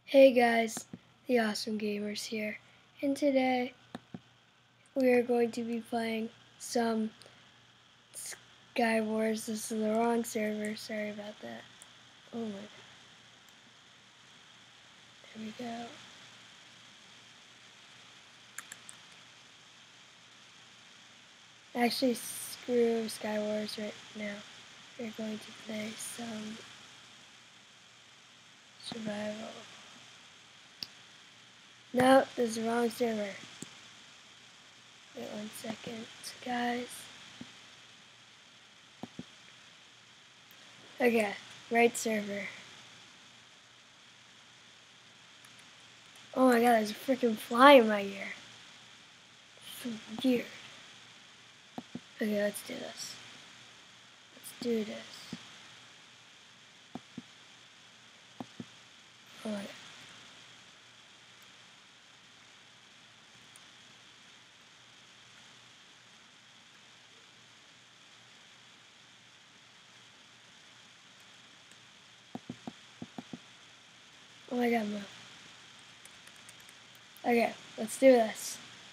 Hey guys, the Awesome Gamers here, and today we are going to be playing some Skywars. This is the wrong server, sorry about that. Oh my god. There we go. Actually, screw Skywars right now. We're going to play some survival. No, this is the wrong server. Wait 1 second, guys. Okay, right server. Oh my god, there's a freaking fly in my ear. So weird. Okay, let's do this. Let's do this. Oh my god. Oh my god, move. Okay, let's do this.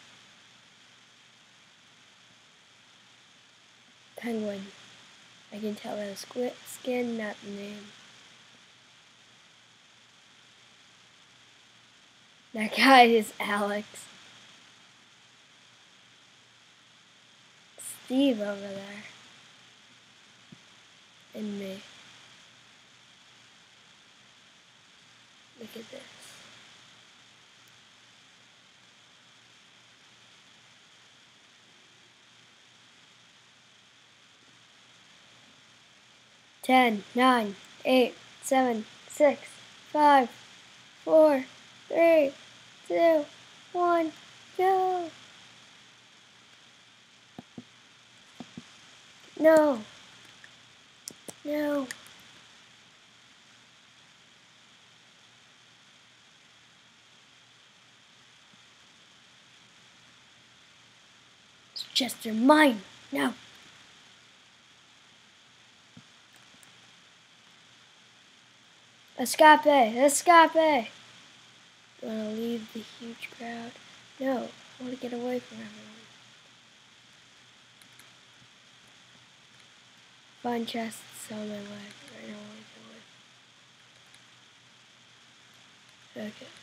Penguin. I can tell by the skin, not the name. That guy is Alex. Steve over there. And me. Look at this. Ten, 9, 8, 7, 6, 5, 4, 3, 2, 1, go! No. No. It's Chester mine. No. Escape! Escape! You want to leave the huge crowd? No, I want to get away from everyone. Find chests on my way. Right now, I want to get away. Okay.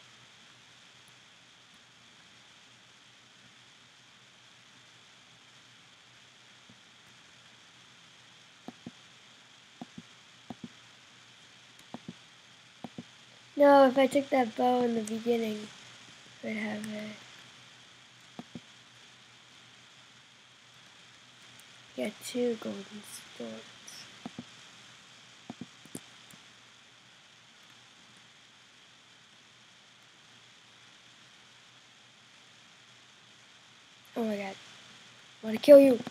No, if I took that bow in the beginning, I'd have a... Got 2 golden swords. Oh my god. I want to kill you.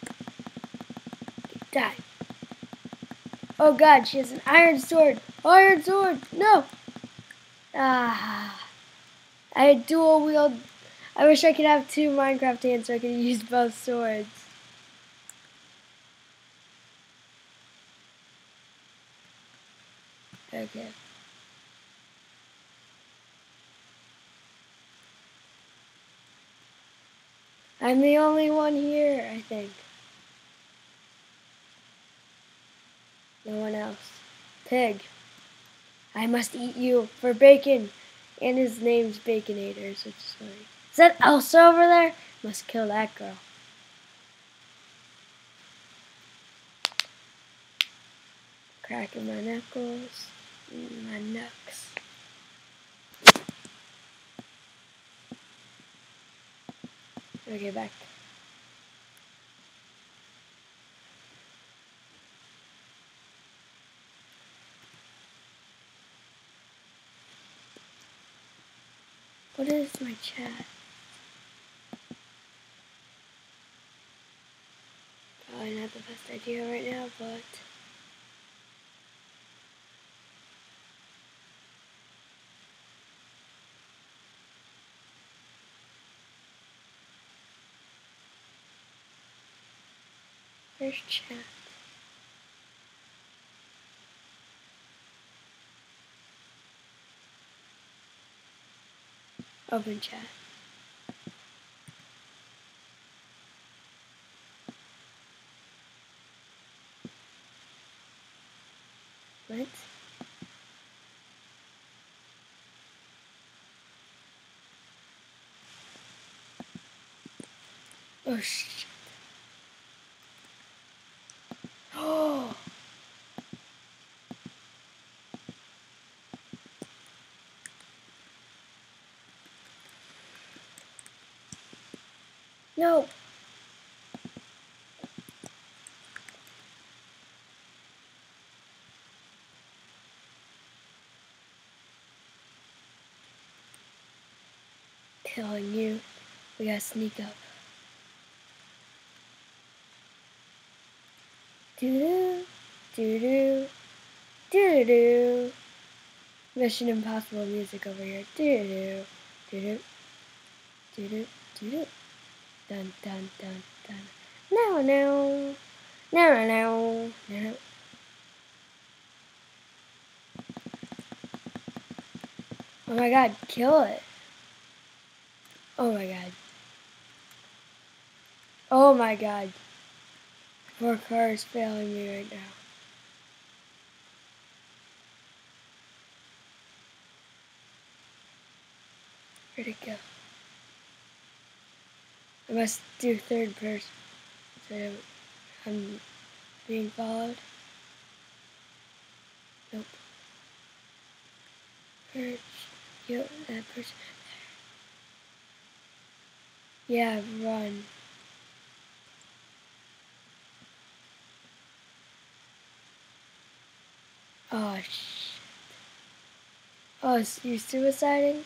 Die. Oh god, she has an iron sword. Iron sword! No! Ah. I had dual wield. I wish I could have 2 Minecraft hands so I could use both swords. Okay. I'm the only one here, I think. No one else. Pig. I must eat you for bacon. And his name's Baconators, which is funny. Is that Elsa over there? Must kill that girl. Cracking my knuckles. My knucks. Okay, back. What is my chat? Probably not the best idea right now, but... Where's chat? Open chat. What? Oh shit. Oh. No. Telling you, we gotta sneak up. Doo doo doo doo doo. Mission Impossible music over here. Doo doo doo doo doo doo. Dun dun dun dun. No no no no no. Oh my god, kill it. Oh my god. Oh my god. Poor car is failing me right now. Where'd it go? I must do third person. So I'm being followed. Nope. Perch. Yep, that person. Yeah, run. Oh shit. Oh, you suiciding?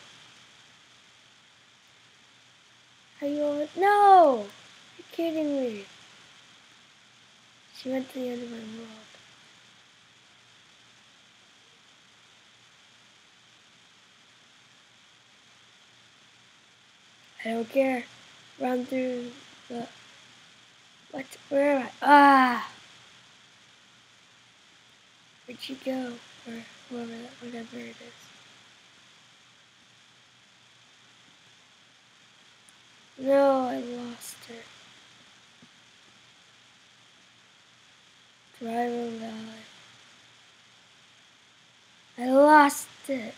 Are you over? No! You're kidding me. She went to the end of my world. I don't care. Run through the... What? Where am I? Ah! Where'd she go? Or whatever it is. No, I lost her. Driver Valley. I lost it.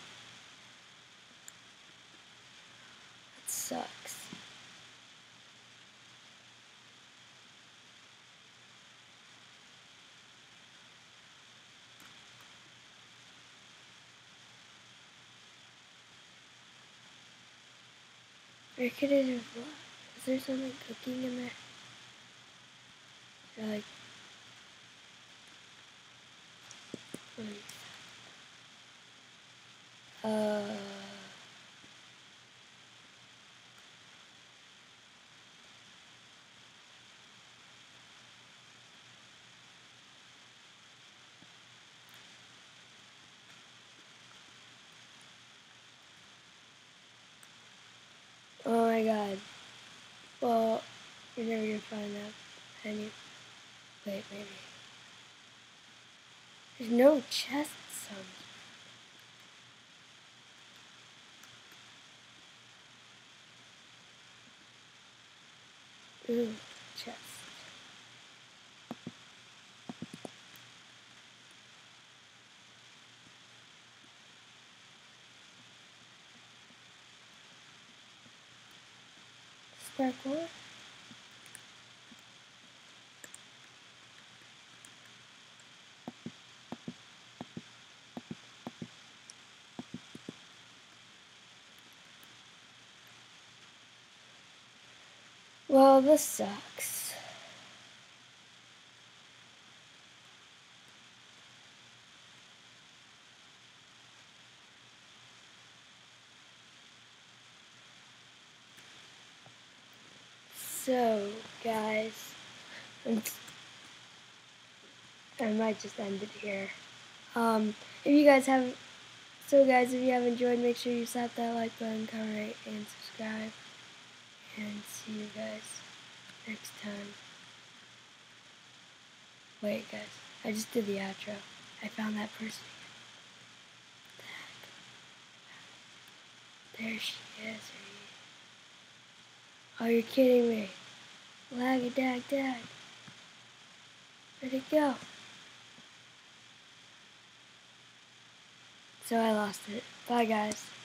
That sucks. Where could it have gone? Is there something cooking in there? Like, uh, oh my god. Well, you're never gonna find that penny. Wait, maybe. There's no chests on it. Ooh, chest. Sparkle. Well, this sucks. So, guys, I might just end it here. If you guys have, so guys, if you have enjoyed, make sure you slap that like button, comment, rate, and subscribe. And see you guys next time. Wait, guys, I just did the outro. I found that person. There she is. Oh, you're kidding me. Laggy dag dag. Where'd it go? So I lost it. Bye, guys.